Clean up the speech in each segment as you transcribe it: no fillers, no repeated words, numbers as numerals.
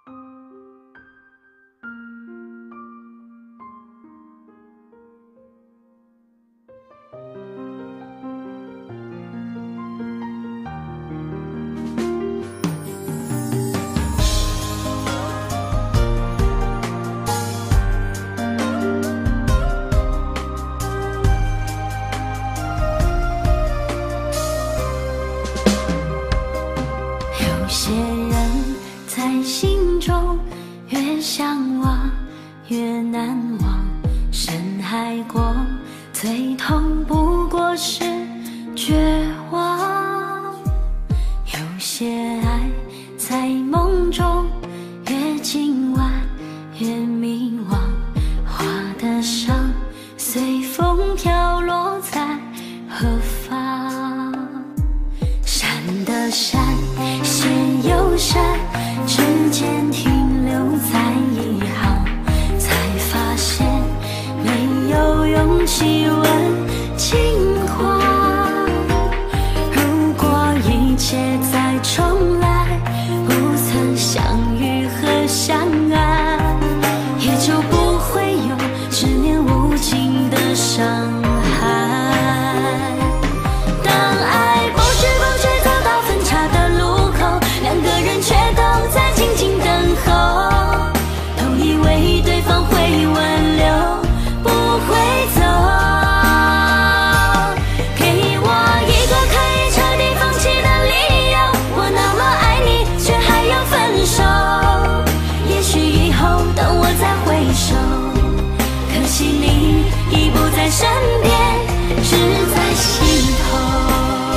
有些人在心中越向往越难忘，深海过最痛不过是绝望。有些爱在梦中越今晚越迷惘，花的伤随风飘落在何方？山的山线又山，指尖停留在一行，才发现没有勇气问情话。如果一切再重来，不曾相遇和相爱，也就不会有执念无尽的伤害。当爱不知不觉走到分岔的路口，两个人却都在静静等候，都以为对方会挽留，不会走。给我一个可以彻底放弃的理由，我那么爱你，却还要分手。也许以后等我再回首，可惜你已不在身边，只在心头。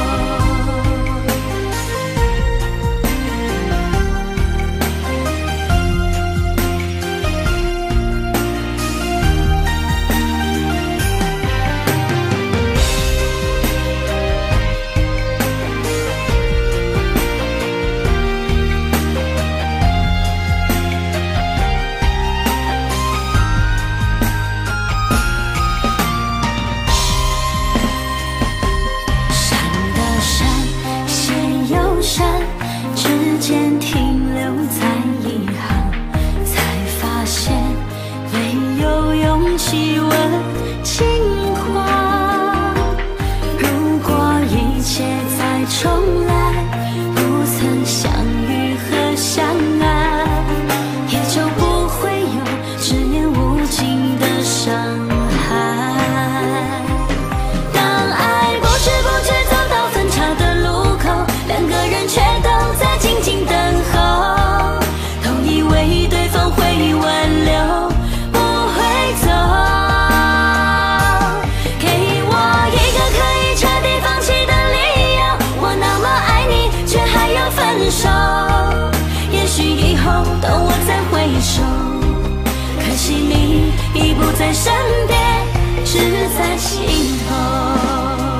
指尖停留在一行，才发现没有勇气问情话。如果一切再重来，不曾相遇和相爱，也就不会有执念无尽的伤害。当爱不知不觉走到分岔的路口，两个人却都在静静等候，都以为对方会挽留，不会走。给我一个可以彻底放弃的理由，我那么爱你，却还要分手。也许以后等我再回首，可惜你已不在身边，只在心头。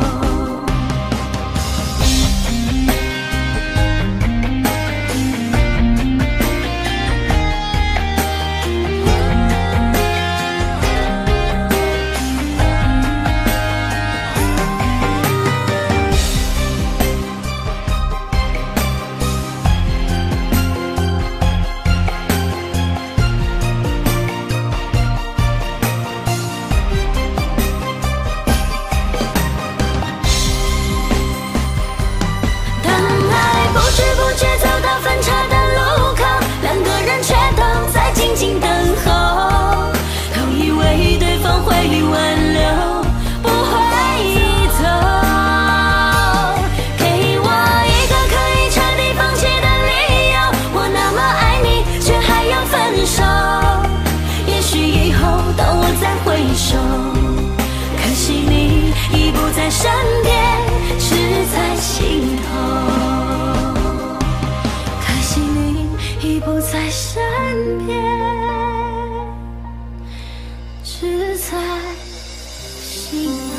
可惜你已不在身边，只在心头。可惜你已不在身边，只在心头。